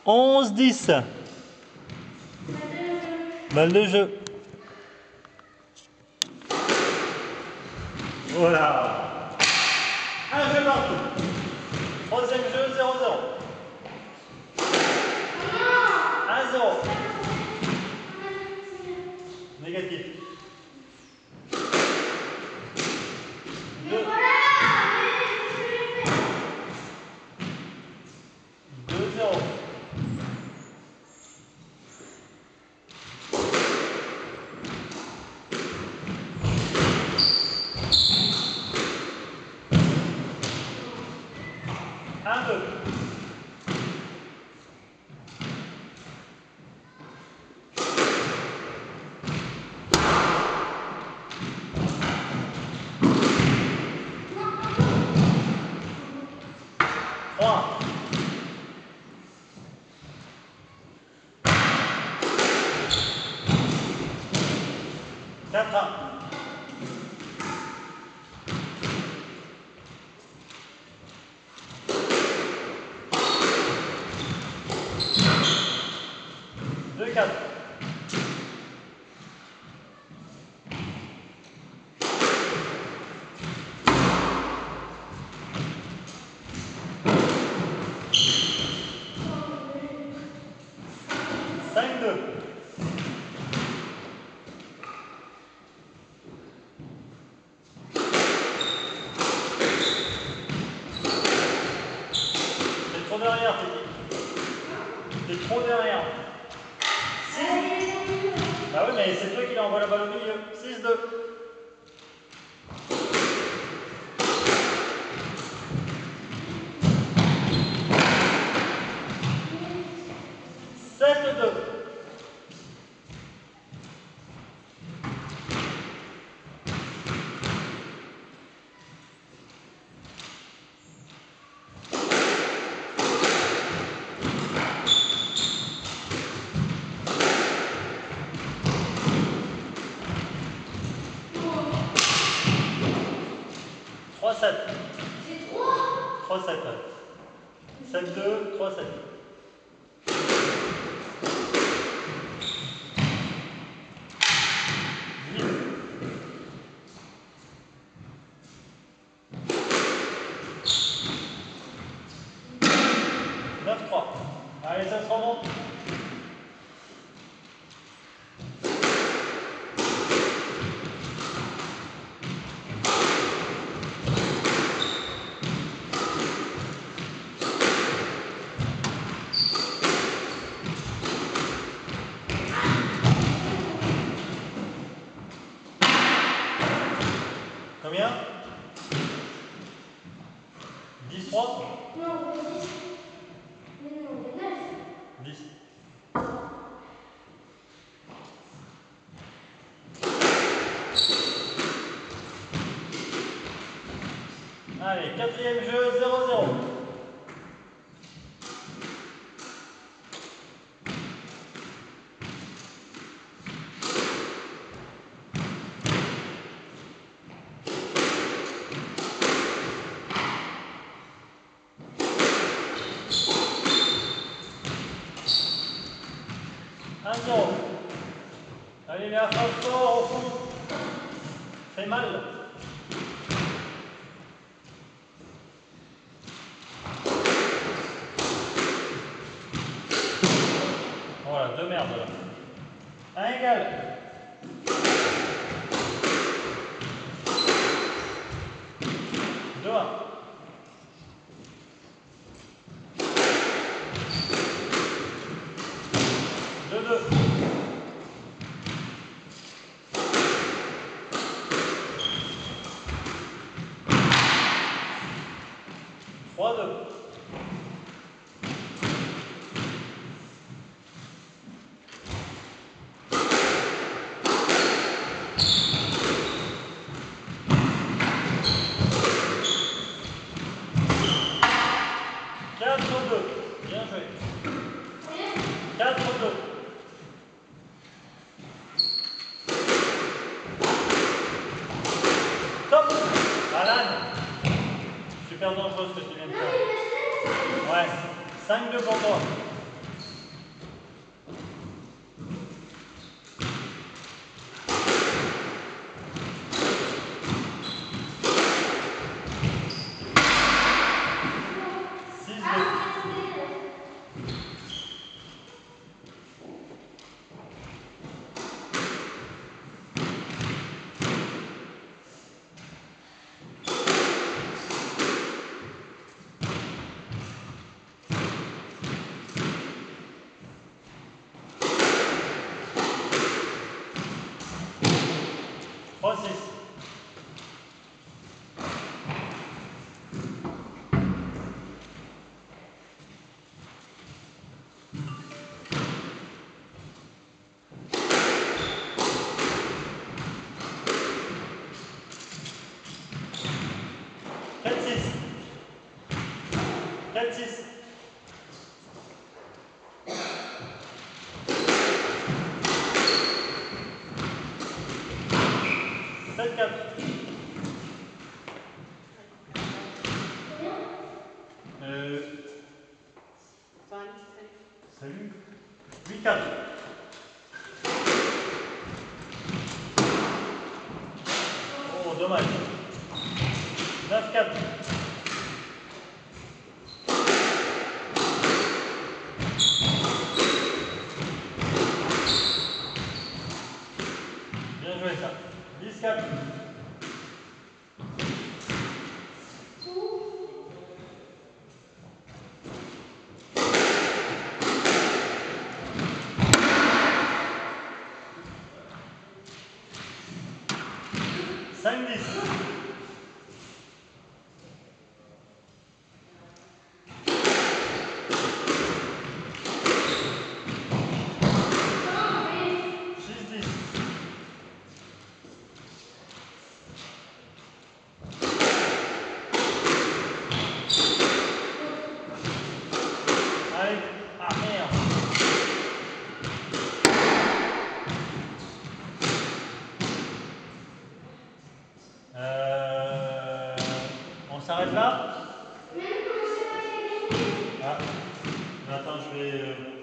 11-10. Balle de jeu. Voilà. Un jeu partout. Troisième jeu, 0-0. 1-0. Négatif. 2. 2-0. 1-2. 3. 4. 2-4. 5-2. 'T'es trop derrière, t'es trop derrière. 6. Bah oui, mais c'est toi qui envoie la balle au milieu. 6-2. 7-2. 3-7. 3-7. 7-2, 3-7. 8. 9-3. Allez, ça se remonte. 10-3. Non, 10. Mais non, il y en a 10. Allez, quatrième jeu, 0-0. Allez, les frappe fort au fond. Fait mal. Voilà, deux merdes là. Un égal. 2-1. 2-2. 3-2. 4-2. Bien joué. 4-2. Top. Alan. Super dangereux ce que tu viens de faire. Ouais. 5-2 pour toi. 4-6. 7-4. Salut. 8-4. Oh, dommage. 9-4. Bien joué ça. 10-4. 5-10. 6-10. Allez. Ah merde. On s'arrête là? Ah. Attends, je vais...